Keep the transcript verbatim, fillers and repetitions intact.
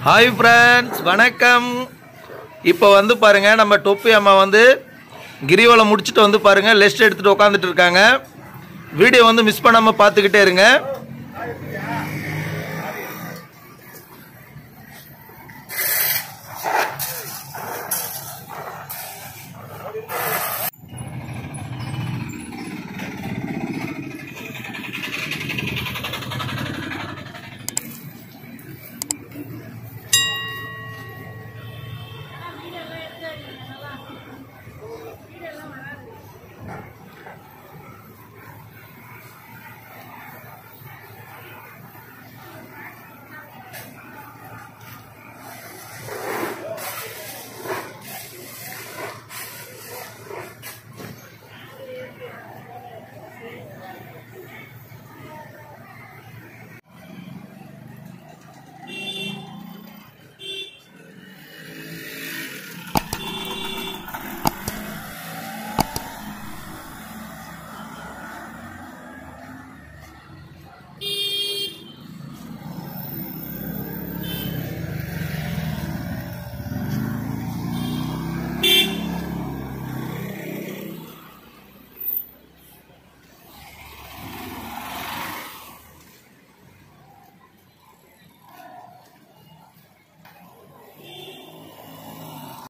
hi friends वणक्कम இப்போ வந்து பாருங்க நம்ம டொப்பி அம்மா வந்து கிரிவலம் முடிச்சிட்டு வந்து பாருங்க ரெஸ்ட் எடுத்துட்டு உட்கார்ந்துட்டு இருக்காங்க வீடியோ வந்து மிஸ் பண்ணாம பாத்துக்கிட்டே இருங்க